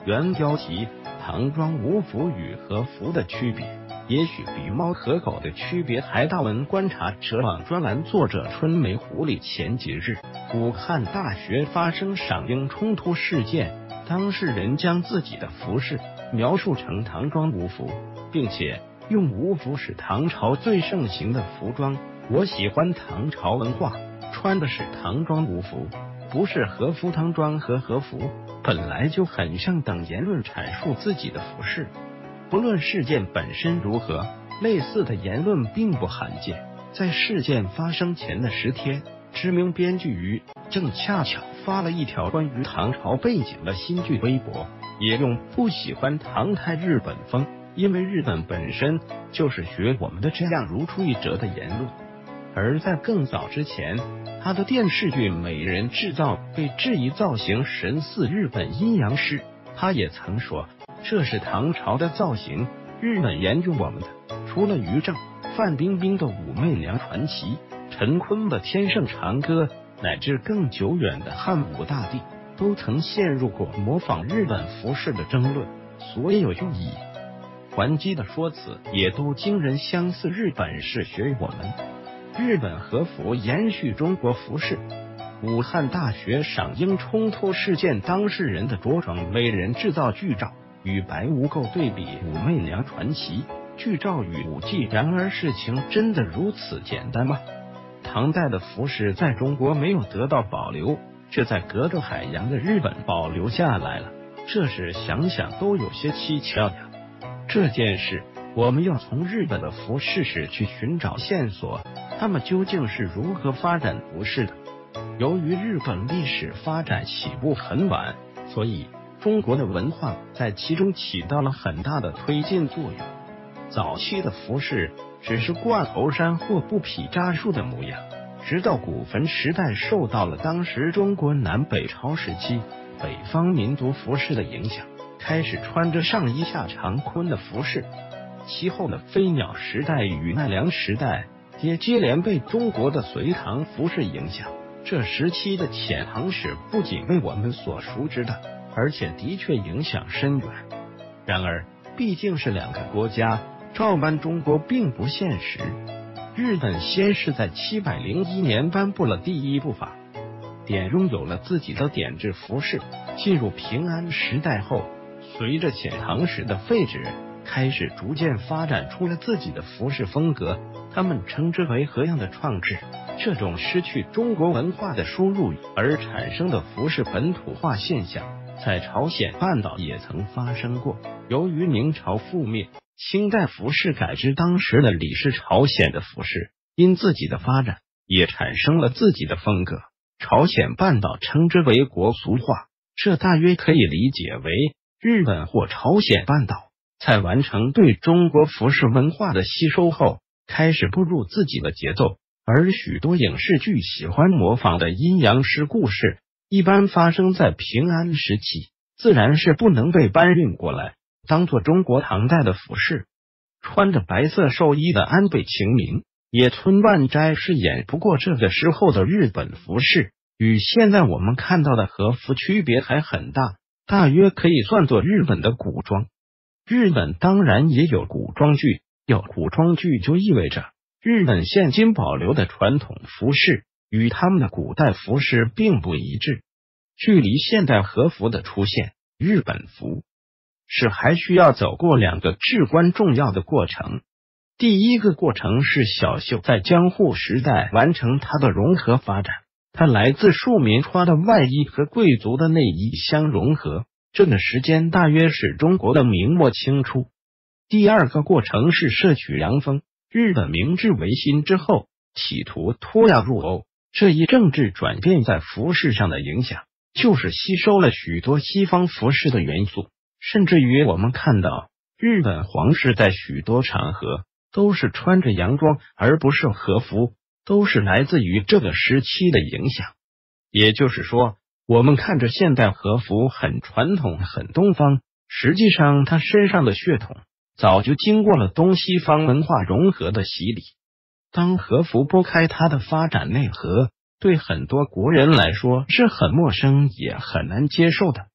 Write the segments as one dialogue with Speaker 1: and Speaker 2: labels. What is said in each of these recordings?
Speaker 1: 原标题：唐装无服与和服的区别，也许比猫和狗的区别还大。文观察者网专栏作者春梅狐狸前几日，武汉大学发生赏樱冲突事件，当事人将自己的服饰描述成唐装无服，并且用无服是唐朝最盛行的服装。我喜欢唐朝文化，穿的是唐装无服，不是和服。唐装和和服本来就很像等言论阐述自己的服饰。不论事件本身如何，类似的言论并不罕见。在事件发生前的10天，知名编剧于正恰巧发了一条关于唐朝背景的新剧微博，也用不喜欢唐太日本风，因为日本本身就是学我们的这样如出一辙的言论。而在更早之前，他的电视剧《美人制造》被质疑造型神似日本阴阳师，他也曾说这是唐朝的造型，日本沿用我们的。除了于正、范冰冰的《武媚娘传奇》，陈坤的《天盛长歌》，乃至更久远的汉武大帝，都曾陷入过模仿日本服饰的争论。所有用以还击的说辞也都惊人相似，日本是学我们，日本和服延续中国服饰。武汉大学赏樱冲突事件当事人的着装美人制造剧照与白无垢对比武媚娘传奇剧照与武技。然而事情真的如此简单吗？唐代的服饰在中国没有得到保留，却在隔着海洋的日本保留下来了，这是想想都有些蹊跷呀。这件事我们要从日本的服饰史去寻找线索，他们究竟是如何发展服饰的？由于日本历史发展起步很晚，所以中国的文化在其中起到了很大的推进作用。早期的服饰只是挂头衫或布匹扎束的模样，直到古坟时代受到了当时中国南北朝时期北方民族服饰的影响，开始穿着上衣下长坤的服饰。其后的飞鸟时代与奈良时代也接连被中国的隋唐服饰影响。这时期的遣唐使不仅为我们所熟知的，而且的确影响深远。然而毕竟是两个国家，照搬中国并不现实。日本先是在701年颁布了第一部法典，拥有了自己的典制服饰。进入平安时代后，随着遣唐使的废止，开始逐渐发展出了自己的服饰风格，他们称之为和样的创制。这种失去中国文化的输入而产生的服饰本土化现象，在朝鲜半岛也曾发生过。由于明朝覆灭，清代服饰改制当时的李氏朝鲜的服饰，因自己的发展也产生了自己的风格。朝鲜半岛称之为国俗化，这大约可以理解为日本或朝鲜半岛在完成对中国服饰文化的吸收后，开始步入自己的节奏。而许多影视剧喜欢模仿的阴阳师故事，一般发生在平安时期，自然是不能被搬运过来当做中国唐代的服饰。穿着白色寿衣的安倍晴明、野村万斋饰演。不过这个时候的日本服饰与现在我们看到的和服区别还很大，大约可以算作日本的古装。日本当然也有古装剧，有古装剧就意味着日本现今保留的传统服饰与他们的古代服饰并不一致。距离现代和服的出现，日本服饰还需要走过2个至关重要的过程。第一个过程是小袖在江户时代完成它的融合发展，它来自庶民穿的外衣和贵族的内衣相融合，这个时间大约是中国的明末清初。第二个过程是摄取洋风，日本明治维新之后企图脱亚入欧，这一政治转变在服饰上的影响就是吸收了许多西方服饰的元素，甚至于我们看到日本皇室在许多场合都是穿着洋装而不是和服，都是来自于这个时期的影响。也就是说，我们看着现代和服很传统很东方，实际上它身上的血统早就经过了东西方文化融合的洗礼。当和服拨开它的发展内核，对很多国人来说是很陌生也很难接受的。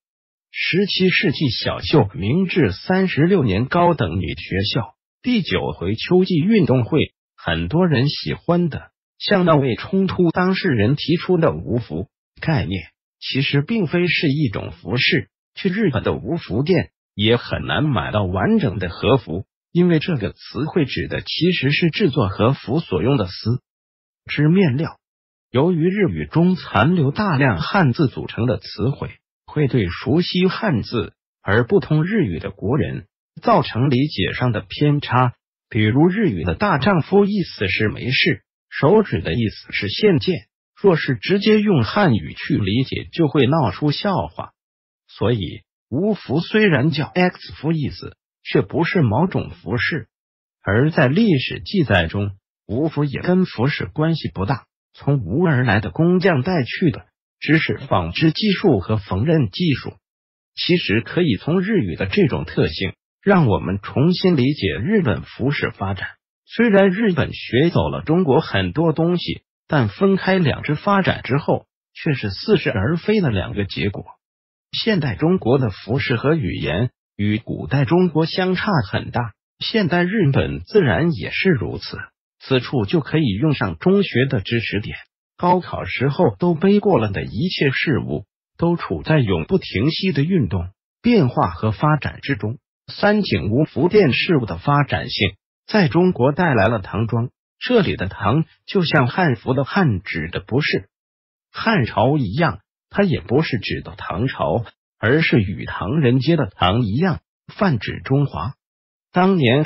Speaker 1: 17世纪小秀明治36年高等女学校第9回秋季运动会，很多人喜欢的向那位冲突当事人提出的无服概念，其实并非是一种服饰。去日本的无服店也很难买到完整的和服，因为这个词汇指的其实是制作和服所用的丝织面料。由于日语中残留大量汉字组成的词汇，会对熟悉汉字而不通日语的国人造成理解上的偏差。比如日语的大丈夫意思是没事，手指的意思是现见，若是直接用汉语去理解，就会闹出笑话。所以无服虽然叫 X 服意思，却不是某种服饰。而在历史记载中，无服也跟服饰关系不大，从吴而来的工匠带去的只是纺织技术和缝纫技术。其实可以从日语的这种特性，让我们重新理解日本服饰发展。虽然日本学走了中国很多东西，但分开两支发展之后，却是似是而非的两个结果。现代中国的服饰和语言与古代中国相差很大，现代日本自然也是如此。此处就可以用上中学的知识点，高考时候都背过了的一切事物，都处在永不停息的运动、变化和发展之中。三井无服店事物的发展性在中国带来了唐装，这里的唐就像汉服的汉指的不是汉朝一样，它也不是指的唐朝，而是与唐人街的唐一样，泛指中华。当年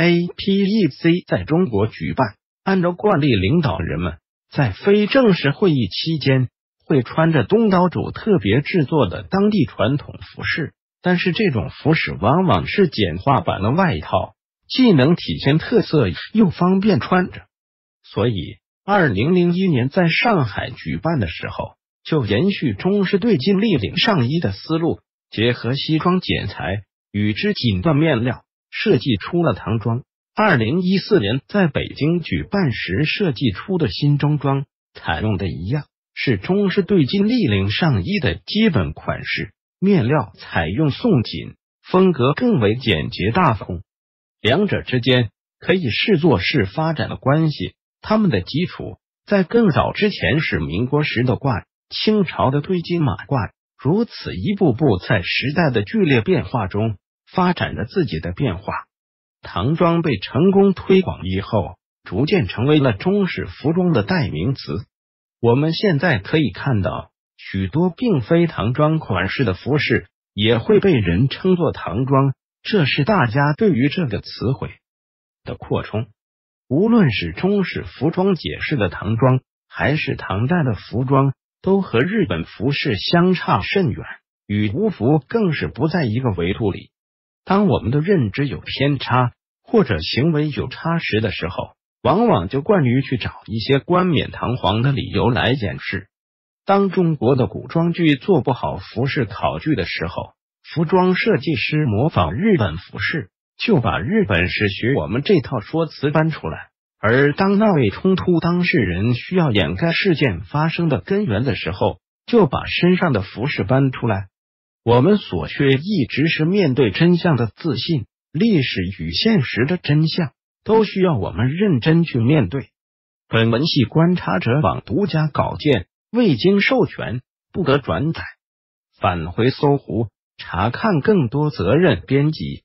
Speaker 1: APEC 在中国举办，按照惯例，领导人们在非正式会议期间会穿着东岛主特别制作的当地传统服饰，但是这种服饰往往是简化版的外套，既能体现特色又方便穿着。所以2001年在上海举办的时候，就延续中式对襟立领上衣的思路，结合西装剪裁与之锦缎面料，设计出了唐装。2014年在北京举办时设计出的新中装，采用的一样，是中式对襟立领上衣的基本款式，面料采用宋锦，风格更为简洁大方。两者之间可以视作是发展的关系，它们的基础在更早之前是民国时的褂，清朝的对襟马褂，如此一步步在时代的剧烈变化中发展着自己的变化。唐装被成功推广以后，逐渐成为了中式服装的代名词。我们现在可以看到，许多并非唐装款式的服饰也会被人称作唐装，这是大家对于这个词汇的扩充。无论是中式服装解释的唐装，还是唐代的服装，都和日本服饰相差甚远，与无服更是不在一个维度里。当我们的认知有偏差或者行为有差时的时候，往往就惯于去找一些冠冕堂皇的理由来掩饰。当中国的古装剧做不好服饰考据的时候，服装设计师模仿日本服饰，就把日本式学我们这套说辞搬出来。而当那位冲突当事人需要掩盖事件发生的根源的时候，就把身上的服饰搬出来。我们所缺一直是面对真相的自信，历史与现实的真相都需要我们认真去面对。本文系观察者网独家稿件，未经授权不得转载，返回搜狐查看更多责任编辑。